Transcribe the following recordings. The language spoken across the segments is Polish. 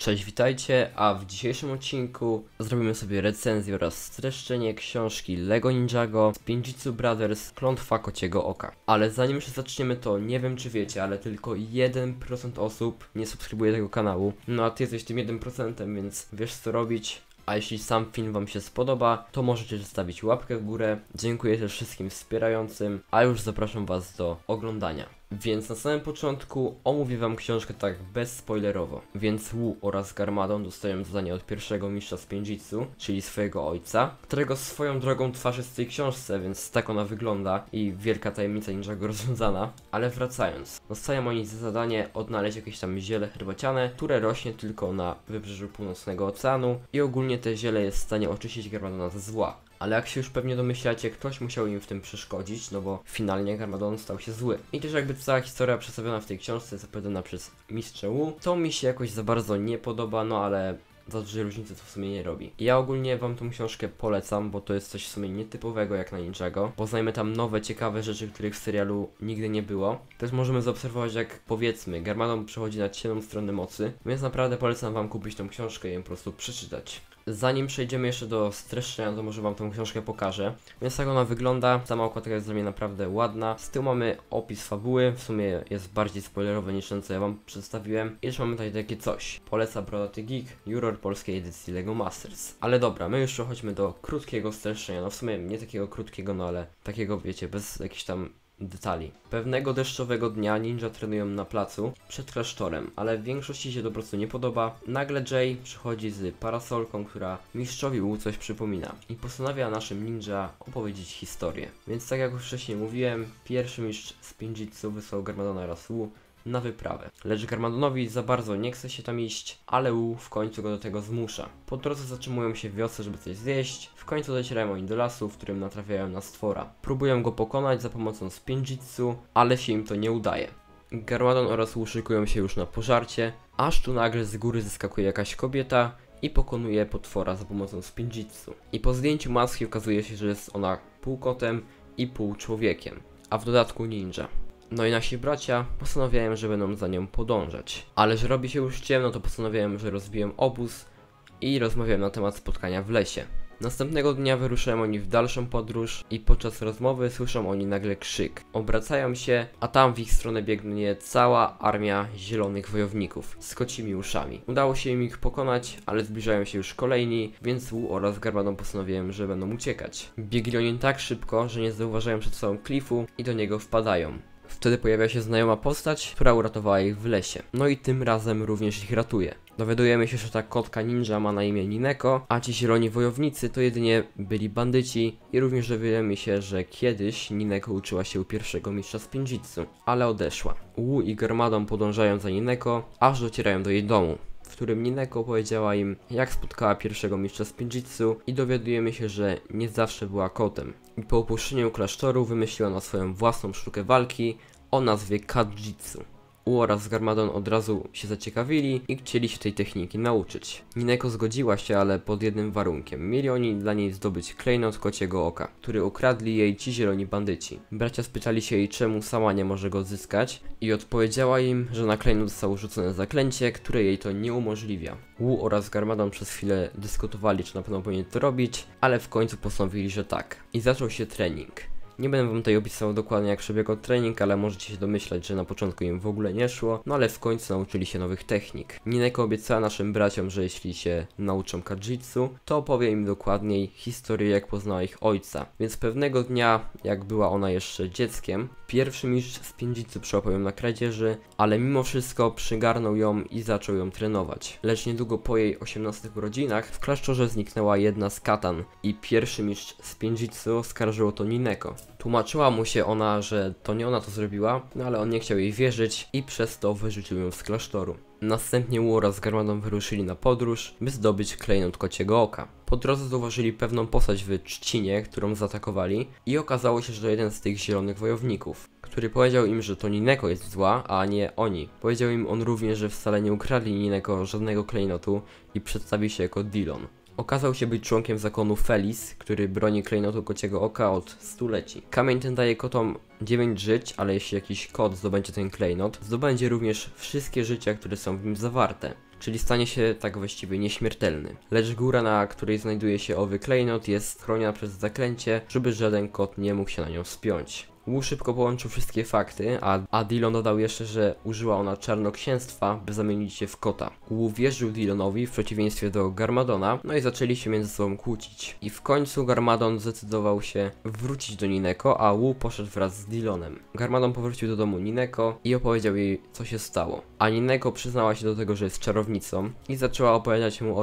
Cześć, witajcie, a w dzisiejszym odcinku zrobimy sobie recenzję oraz streszczenie książki LEGO Ninjago Spinjitzu Brothers Klątwa Kociego Oka. Ale zanim jeszcze zaczniemy, to nie wiem czy wiecie, ale tylko 1% osób nie subskrybuje tego kanału. No a ty jesteś tym 1%, więc wiesz co robić. A jeśli sam film wam się spodoba, to możecie zostawić łapkę w górę. Dziękuję też wszystkim wspierającym, a już zapraszam was do oglądania. Więc na samym początku omówię wam książkę tak bezspoilerowo. Więc Wu oraz Garmadon dostają zadanie od pierwszego mistrza Spinjitzu, czyli swojego ojca, którego swoją drogą twarz jest w tej książce, więc tak ona wygląda i wielka tajemnica Ninjago rozwiązana. Ale wracając, dostają oni za zadanie odnaleźć jakieś tam ziele herbaciane, które rośnie tylko na wybrzeżu północnego oceanu i ogólnie te ziele jest w stanie oczyścić Garmadona ze zła. Ale jak się już pewnie domyślacie, ktoś musiał im w tym przeszkodzić, no bo finalnie Garmadon stał się zły. I też jakby cała historia przedstawiona w tej książce jest opowiadana przez mistrza Wu, to mi się jakoś za bardzo nie podoba, no ale za dużej różnicy to w sumie nie robi. Ja ogólnie wam tą książkę polecam, bo to jest coś w sumie nietypowego jak na Ninjago. Poznajmy tam nowe, ciekawe rzeczy, których w serialu nigdy nie było. Też możemy zaobserwować, jak powiedzmy Garmadon przechodzi na ciemną stronę mocy, więc naprawdę polecam wam kupić tą książkę i ją po prostu przeczytać. Zanim przejdziemy jeszcze do streszczenia, to może wam tą książkę pokażę. Więc tak ona wygląda, sama okładka jest dla mnie naprawdę ładna. Z tyłu mamy opis fabuły, w sumie jest bardziej spoilerowy niż ten, co ja wam przedstawiłem. I też mamy tutaj takie coś. Poleca Brodaty Geek, juror polskiej edycji LEGO Masters. Ale dobra, my już przechodźmy do krótkiego streszczenia. No w sumie nie takiego krótkiego, no ale takiego wiecie, bez jakichś tam detali. Pewnego deszczowego dnia ninja trenują na placu przed klasztorem, ale w większości się to po prostu nie podoba. Nagle Jay przychodzi z parasolką, która mistrzowi Wu coś przypomina i postanawia naszym ninja opowiedzieć historię. Więc tak jak już wcześniej mówiłem, pierwszy mistrz Spinjitzu wysłał Garmadona oraz Wu na wyprawę. Lecz Garmadonowi za bardzo nie chce się tam iść, ale Wu w końcu go do tego zmusza. Po drodze zatrzymują się w wiosce, żeby coś zjeść. W końcu docierają oni do lasu, w którym natrafiają na stwora. Próbują go pokonać za pomocą Spinjitzu, ale się im to nie udaje. Garmadon oraz Wu szykują się już na pożarcie, aż tu nagle z góry zeskakuje jakaś kobieta i pokonuje potwora za pomocą Spinjitzu. I po zdjęciu maski okazuje się, że jest ona pół kotem i pół człowiekiem, a w dodatku ninja. No i nasi bracia postanawiają, że będą za nią podążać. Ale że robi się już ciemno, to postanawiają, że rozbiją obóz i rozmawiają na temat spotkania w lesie. Następnego dnia wyruszają oni w dalszą podróż i podczas rozmowy słyszą oni nagle krzyk. Obracają się, a tam w ich stronę biegnie cała armia zielonych wojowników z kocimi uszami. Udało się im ich pokonać, ale zbliżają się już kolejni, więc Wu oraz Garmadon postanowiłem, że będą uciekać. Biegli oni tak szybko, że nie zauważają przed sobą Cliffu i do niego wpadają. Wtedy pojawia się znajoma postać, która uratowała ich w lesie. No i tym razem również ich ratuje. Dowiadujemy się, że ta kotka ninja ma na imię Nineko, a ci zieloni wojownicy to jedynie byli bandyci i również dowiadujemy się, że kiedyś Nineko uczyła się u pierwszego mistrza Spinjitzu, ale odeszła. Wu i Garmadon podążają za Nineko, aż docierają do jej domu, w którym Nineko opowiedziała im, jak spotkała pierwszego mistrza Spinjitzu i dowiadujemy się, że nie zawsze była kotem. I po opuszczeniu klasztoru wymyśliła na swoją własną sztukę walki o nazwie Kajitsu. Wu oraz Garmadon od razu się zaciekawili i chcieli się tej techniki nauczyć. Nineko zgodziła się, ale pod jednym warunkiem. Mieli oni dla niej zdobyć klejnot kociego oka, który ukradli jej ci zieloni bandyci. Bracia spytali się jej, czemu sama nie może go odzyskać i odpowiedziała im, że na klejnot zostało rzucone zaklęcie, które jej to nie umożliwia. Wu oraz Garmadon przez chwilę dyskutowali, czy na pewno powinien to robić, ale w końcu postanowili, że tak. I zaczął się trening. Nie będę wam tutaj opisywał dokładnie, jak przebiegał trening, ale możecie się domyślać, że na początku im w ogóle nie szło, no ale w końcu nauczyli się nowych technik. Nineko obiecała naszym braciom, że jeśli się nauczą Kajitsu, to opowie im dokładniej historię, jak poznała ich ojca. Więc pewnego dnia, jak była ona jeszcze dzieckiem, pierwszy mistrz Spinjitzu przyłapał ją na kradzieży, ale mimo wszystko przygarnął ją i zaczął ją trenować. Lecz niedługo po jej 18 urodzinach w klasztorze zniknęła jedna z katan i pierwszy mistrz Spinjitzu oskarżyło to Nineko. Tłumaczyła mu się ona, że to nie ona to zrobiła, no ale on nie chciał jej wierzyć i przez to wyrzucił ją z klasztoru. Następnie Wu oraz Garmadon wyruszyli na podróż, by zdobyć klejnot kociego oka. Po drodze zauważyli pewną postać w trzcinie, którą zaatakowali i okazało się, że to jeden z tych zielonych wojowników, który powiedział im, że to Nineko jest zła, a nie oni. Powiedział im on również, że wcale nie ukradli Nineko żadnego klejnotu i przedstawi się jako Dillon. Okazał się być członkiem zakonu Felis, który broni klejnotu kociego oka od stuleci. Kamień ten daje kotom 9 żyć, ale jeśli jakiś kot zdobędzie ten klejnot, zdobędzie również wszystkie życia, które są w nim zawarte. czyli stanie się tak właściwie nieśmiertelny. Lecz góra, na której znajduje się owy klejnot, jest chroniona przez zaklęcie, żeby żaden kot nie mógł się na nią wspiąć. Wu szybko połączył wszystkie fakty, a Dillon dodał jeszcze, że użyła ona czarnoksięstwa, by zamienić się w kota. Wu wierzył Dillonowi w przeciwieństwie do Garmadona, no i zaczęli się między sobą kłócić. I w końcu Garmadon zdecydował się wrócić do Nineko, a Wu poszedł wraz z Dillonem. Garmadon powrócił do domu Nineko i opowiedział jej, co się stało. A Nineko przyznała się do tego, że jest czarownicą i zaczęła opowiadać mu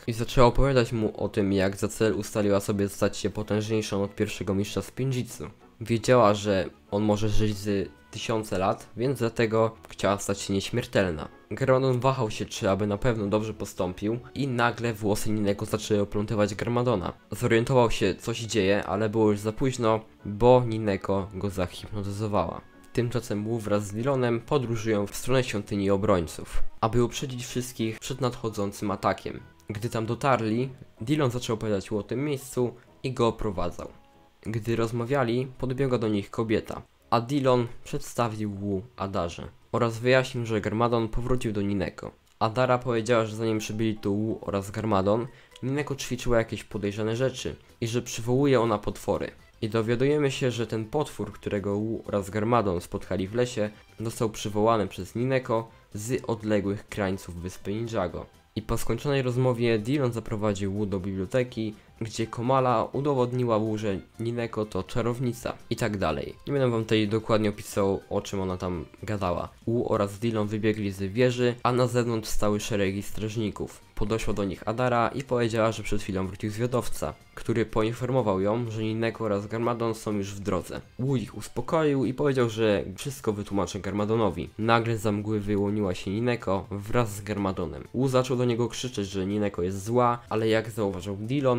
o tym, jak za cel ustaliła sobie stać się potężniejszą od pierwszego mistrza Spinjitzu. Wiedziała, że on może żyć z 1000 lat, więc dlatego chciała stać się nieśmiertelna. Garmadon wahał się, czy aby na pewno dobrze postąpił i nagle włosy Nineko zaczęły oplątywać Garmadona. Zorientował się, co się dzieje, ale było już za późno, bo Nineko go zahipnotyzowała. Tymczasem Wu wraz z Dillonem podróżują w stronę świątyni obrońców, aby uprzedzić wszystkich przed nadchodzącym atakiem. Gdy tam dotarli, Dillon zaczął opowiadać Wu o tym miejscu i go oprowadzał. Gdy rozmawiali, podbiegła do nich kobieta, a Dillon przedstawił Wu Adarze oraz wyjaśnił, że Garmadon powrócił do Nineko. Adara powiedziała, że zanim przybyli tu Wu oraz Garmadon, Nineko ćwiczyła jakieś podejrzane rzeczy i że przywołuje ona potwory. I dowiadujemy się, że ten potwór, którego Wu oraz Garmadon spotkali w lesie, został przywołany przez Nineko z odległych krańców wyspy Ninjago. I po skończonej rozmowie Dillon zaprowadził Wu do biblioteki, gdzie Komala udowodniła Wu, że Nineko to czarownica i tak dalej. Nie będę wam tutaj dokładnie opisał, o czym ona tam gadała. Wu oraz Dillon wybiegli z wieży, a na zewnątrz stały szeregi strażników. Podeszła do nich Adara i powiedziała, że przed chwilą wrócił zwiadowca, który poinformował ją, że Nineko oraz Garmadon są już w drodze. Wu ich uspokoił i powiedział, że wszystko wytłumaczy Garmadonowi. Nagle za mgły wyłoniła się Nineko wraz z Garmadonem. Wu zaczął do niego krzyczeć, że Nineko jest zła, ale jak zauważył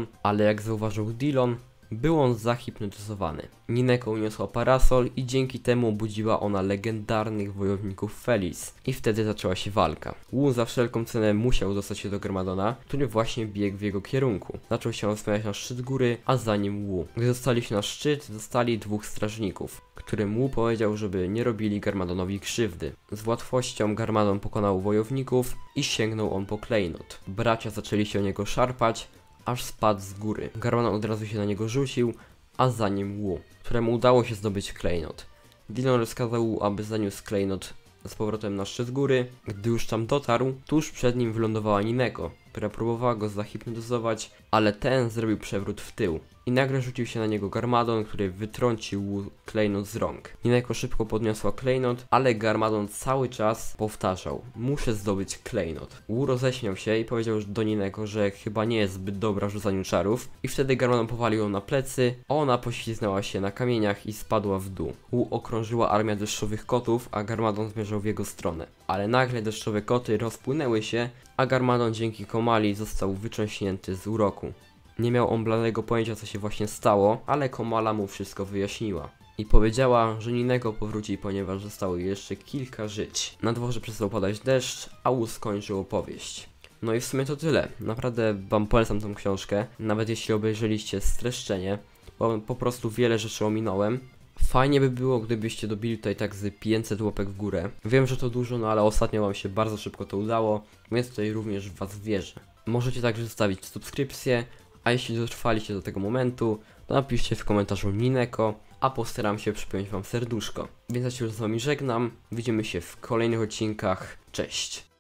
Dillon, był on zahipnotyzowany. Nineko uniosła parasol i dzięki temu obudziła ona legendarnych wojowników Felis. I wtedy zaczęła się walka. Wu za wszelką cenę musiał dostać się do Garmadona, który właśnie biegł w jego kierunku. Zaczął się wspinać na szczyt góry, a za nim Wu. Gdy dostali się na szczyt, zostali dwóch strażników, którym Wu powiedział, żeby nie robili Garmadonowi krzywdy. Z łatwością Garmadon pokonał wojowników i sięgnął on po klejnot. Bracia zaczęli się o niego szarpać, aż spadł z góry. Garmadon od razu się na niego rzucił, a za nim Wu, któremu udało się zdobyć klejnot. Dillon rozkazał Wu, aby zaniósł klejnot z powrotem na szczyt góry. Gdy już tam dotarł, tuż przed nim wylądowała Nineko, która próbowała go zahipnotyzować, ale ten zrobił przewrót w tył. I nagle rzucił się na niego Garmadon, który wytrącił Wu klejnot z rąk. Nineko szybko podniosła klejnot, ale Garmadon cały czas powtarzał: muszę zdobyć klejnot. Wu roześmiał się i powiedział do Nineko, że chyba nie jest zbyt dobra w rzucaniu czarów. I wtedy Garmadon powalił ją na plecy, a ona pośliznęła się na kamieniach i spadła w dół. Wu okrążyła armia deszczowych kotów, a Garmadon zmierzał w jego stronę. Ale nagle deszczowe koty rozpłynęły się, a Garmadon dzięki Komali został wytrząśnięty z uroku. Nie miał on bladego pojęcia, co się właśnie stało, ale Komala mu wszystko wyjaśniła. I powiedziała, że Nineko powróci, ponieważ zostało jej jeszcze kilka żyć. Na dworze przestał padać deszcz, a Wu skończył opowieść. No i w sumie to tyle. Naprawdę wam polecam tą książkę, nawet jeśli obejrzeliście streszczenie, bo po prostu wiele rzeczy ominąłem. Fajnie by było, gdybyście dobili tutaj tak z 500 łapek w górę. Wiem, że to dużo, no ale ostatnio wam się bardzo szybko to udało, więc tutaj również w was wierzę. Możecie także zostawić subskrypcję, a jeśli dotrwaliście do tego momentu, to napiszcie w komentarzu Nineko, a postaram się przypiąć wam serduszko. Więc ja się już z wami żegnam, widzimy się w kolejnych odcinkach, cześć!